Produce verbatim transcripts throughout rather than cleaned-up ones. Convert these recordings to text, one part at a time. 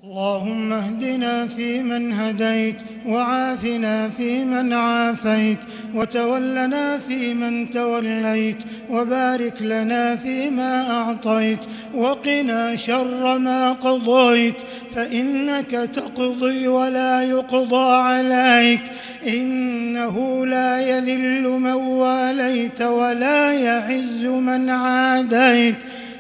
اللهم اهدنا فيمن هديت، وعافنا فيمن عافيت، وتولنا فيمن توليت، وبارك لنا فيما أعطيت، وقنا شر ما قضيت، فإنك تقضي ولا يقضى عليك، إنه لا يذل من واليت ولا يعز من عاديت،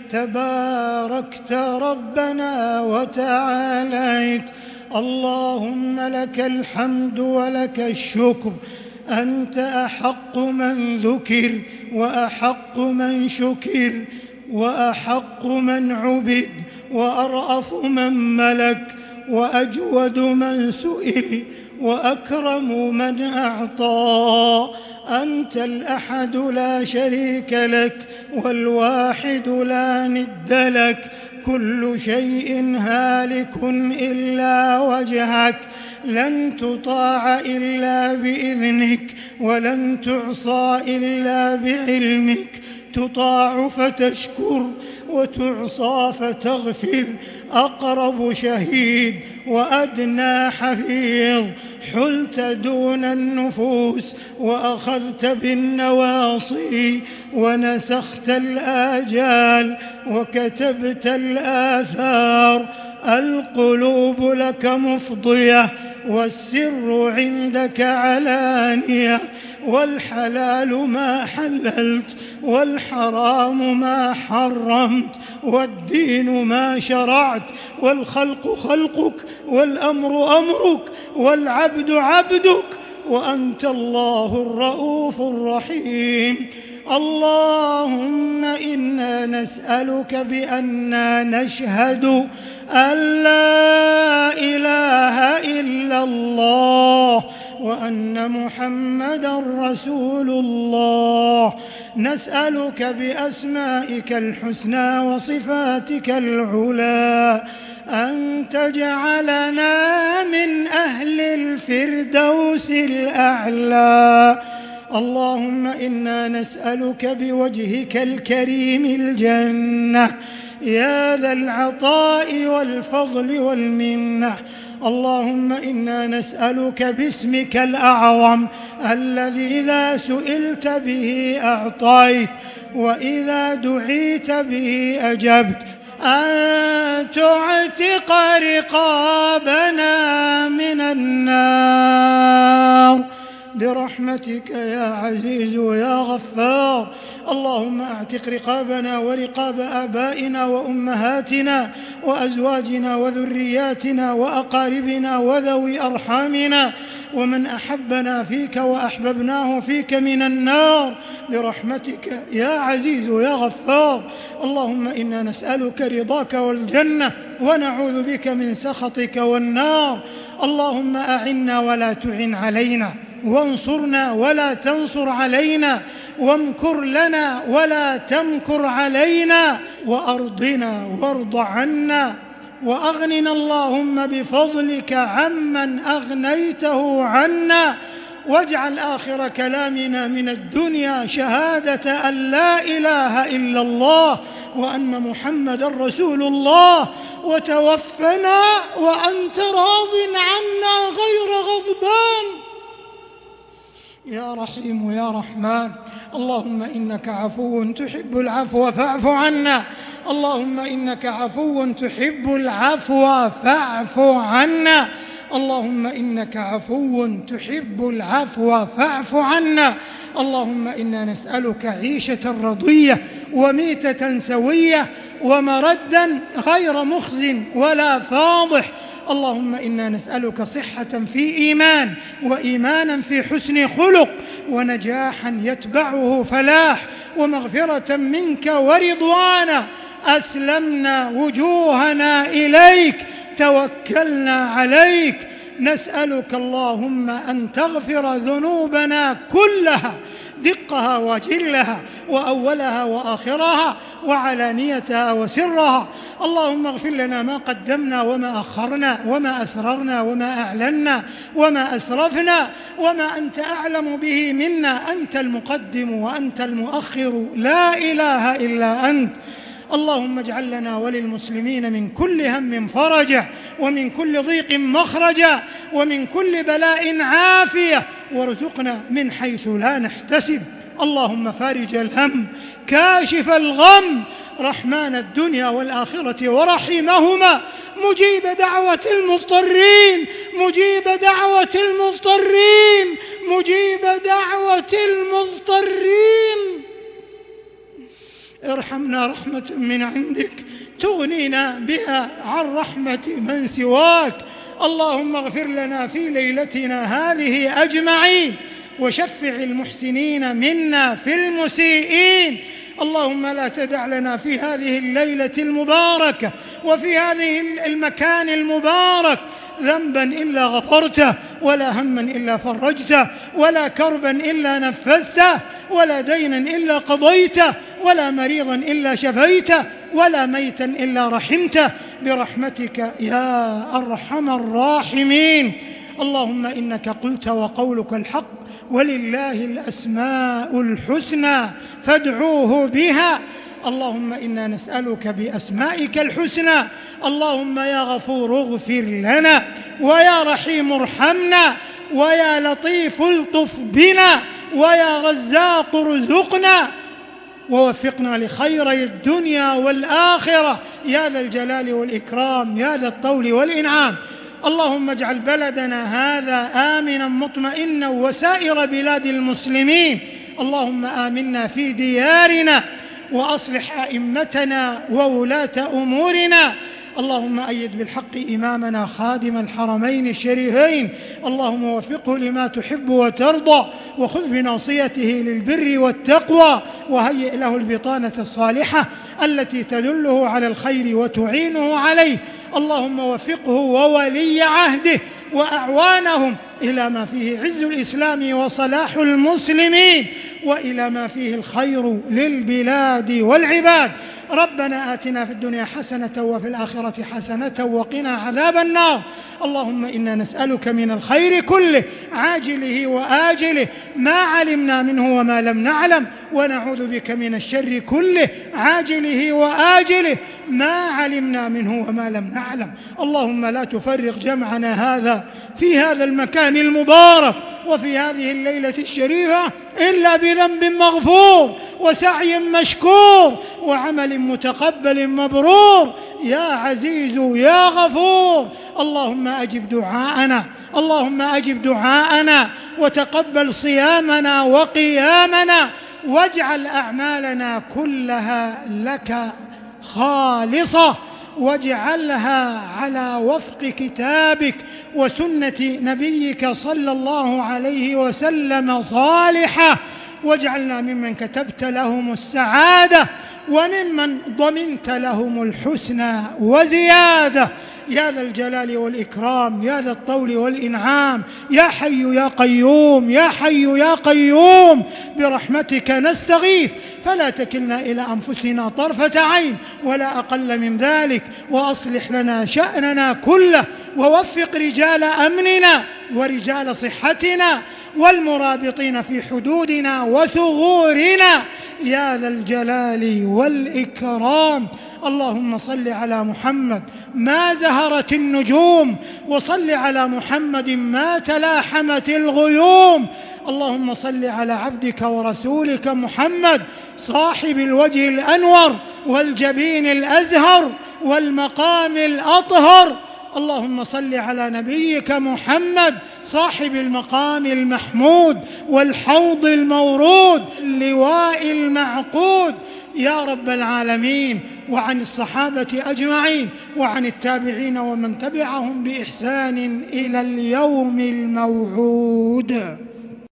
تباركت ربنا وتعاليت. اللهم لك الحمد ولك الشكر، أنت أحق من ذكر، وأحق من شكر، وأحق من عبد، وأرأف من ملك، وأجود من سئل، وأكرم من أعطى. أنت الأحد لا شريك لك، والواحد لا ند لك، كل شيء هالك إلا وجهك، لن تطاع إلا بإذنك، ولن تعصى إلا بعلمك، تطاع فتشكر، وتعصى فتغفر، أقرب شهيد وأدنى حفيظ، حلت دون النفوس وأخذت بالنواصي، ونسخت الآجال وكتبت الآثار. القلوب لك مفضية، والسر عندك علانية، والحلال ما حللت، والحرام ما حرمت، والدين ما شرعت، والخلق خلقك، والأمر أمرك، والعبد عبدك، وأنت الله الرؤوف الرحيم. اللهم إنا نسألك بأننا نشهد أن لا إله إلا الله، وأن محمدًا رسول الله. نسألك بأسمائك الحسنى وصفاتك العلى أن تجعلنا من أهل الفردوس الأعلى. اللهم إنا نسألك بوجهك الكريم الجنة يا ذا العطاء والفضل والمنة. اللهم إنا نسألك باسمك الأعظم الذي إذا سئلت به أعطيت، وإذا دعيت به أجبت، أن تعتق رقابنا من النار برحمتك يا عزيز يا غفار. اللهم اعتق رقابنا ورقاب آبائنا وأمهاتنا وأزواجنا وذرياتنا وأقاربنا وذوي أرحامنا ومن أحبنا فيك وأحببناه فيك من النار برحمتك يا عزيز يا غفار. اللهم إنا نسألك رضاك والجنة، ونعوذ بك من سخطك والنار. اللهم أعنا ولا تعن علينا، وانصرنا ولا تنصر علينا، وامكر لنا ولا تمكر علينا، وأرضنا وارض عنا، وأغننا اللهم بفضلك عمن أغنيته عنا، واجعل آخر كلامنا من الدنيا شهادة أن لا إله إلا الله وأن محمدًا رسول الله، وتوفنا وأنت راض عنا غير غضبان يا رحيم يا رحمن. اللهم إنك عفو تحب العفو فاعف عنا. اللهم إنك عفو تحب العفو فاعف عنا. اللهم إنك عفو تحب العفو فاعف عنا. اللهم إنا نسألك عيشة رضية وميتة سوية ومردا غير مخز ولا فاضح. اللهم إنا نسألك صحة في إيمان، وإيمانا في حسن خلق، ونجاحا يتبعه فلاح، ومغفرة منك ورضوانا. أسلمنا وجوهنا إليك، توكلنا عليك. نسألك اللهم أن تغفر ذنوبنا كلها، دقها وجلها، وأولها وآخرها، وعلانيتها وسرها. اللهم اغفر لنا ما قدمنا وما أخرنا، وما أسررنا وما أعلنا، وما أسرفنا، وما أنت أعلم به منا. أنت المقدم وأنت المؤخر، لا إله إلا أنت. اللهم اجعل لنا وللمسلمين من كل هم فرجا، ومن كل ضيق مخرجا، ومن كل بلاء عافية، وارزقنا من حيث لا نحتسب. اللهم فارج الهم كاشف الغم، رحمن الدنيا والآخرة ورحيمهما، مجيب دعوة المضطرين، مجيب دعوة المضطرين، مجيب دعوة المضطرين. ارحمنا رحمة من عندك تغنينا بها عن رحمة من سواك. اللهم اغفر لنا في ليلتنا هذه أجمعين، وشفع المحسنين منا في المسيئين. اللهم لا تدع لنا في هذه الليلة المباركة وفي هذه المكان المبارك ذنبا إلا غفرته، ولا هما إلا فرجته، ولا كربا إلا نفذته، ولا دينا إلا قضيته، ولا مريضا إلا شفيته، ولا ميتا إلا رحمته، برحمتك يا أرحم الراحمين. اللهم إنك قلت وقولك الحق، ولله الأسماء الحسنى فادعوه بها. اللهم إنا نسألك بأسمائك الحسنى. اللهم يا غفور اغفر لنا، ويا رحيم ارحمنا، ويا لطيف الطف بنا، ويا رزاق ارزقنا، ووفقنا لخيري الدنيا والآخرة يا ذا الجلال والإكرام يا ذا الطول والإنعام. اللهم اجعل بلدنا هذا آمنا مطمئنا وسائر بلاد المسلمين. اللهم آمنا في ديارنا، وأصلح أئمتنا وولاة أمورنا. اللهم أيد بالحق إمامنا خادم الحرمين الشريفين. اللهم وفقه لما تحب وترضى، وخذ بناصيته للبر والتقوى، وهيئ له البطانة الصالحة التي تدله على الخير وتعينه عليه. اللهم وفقه وولي عهده وأعوانهم إلى ما فيه عز الإسلام وصلاح المسلمين، وإلى ما فيه الخير للبلاد والعباد. ربنا آتنا في الدنيا حسنة وفي الآخرة حسنة وقنا عذاب النار. اللهم إنا نسألك من الخير كله عاجله وآجله ما علمنا منه وما لم نعلم، ونعوذ بك من الشر كله عاجله وآجله ما علمنا منه وما لم نعلم. اللهم لا تفرق جمعنا هذا في هذا المكان المبارك وفي هذه الليلة الشريفة إلا بذنب مغفور، وسعي مشكور، وعمل متقبل مبرور يا عزيز يا غفور. اللهم أجب دعاءنا، اللهم أجب دعاءنا، وتقبل صيامنا وقيامنا، واجعل أعمالنا كلها لك خالصة، واجعلها على وفق كتابك وسنة نبيك صلى الله عليه وسلم صالحة، واجعلنا ممن كتبت لهم السعادة، وممن ضمنت لهم الحسنى وزيادة يا ذا الجلال والإكرام يا ذا الطول والإنعام. يا حي يا قيوم، يا حي يا قيوم، برحمتك نستغيث، فلا تكلنا إلى أنفسنا طرفة عين ولا أقل من ذلك، وأصلح لنا شأننا كله، ووفق رجال أمننا ورجال صحتنا والمرابطين في حدودنا وثغورنا يا ذا الجلال والإكرام. اللهم صل على محمد ما زهرت النجوم، وصل على محمد ما تلاحمت الغيوم. اللهم صل على عبدك ورسولك محمد صاحب الوجه الأنور والجبين الأزهر والمقام الأطهر. اللهم صل على نبيك محمد صاحب المقام المحمود والحوض المورود اللواء المعقود يا رب العالمين، وعن الصحابة أجمعين، وعن التابعين ومن تبعهم بإحسان إلى اليوم الموعود.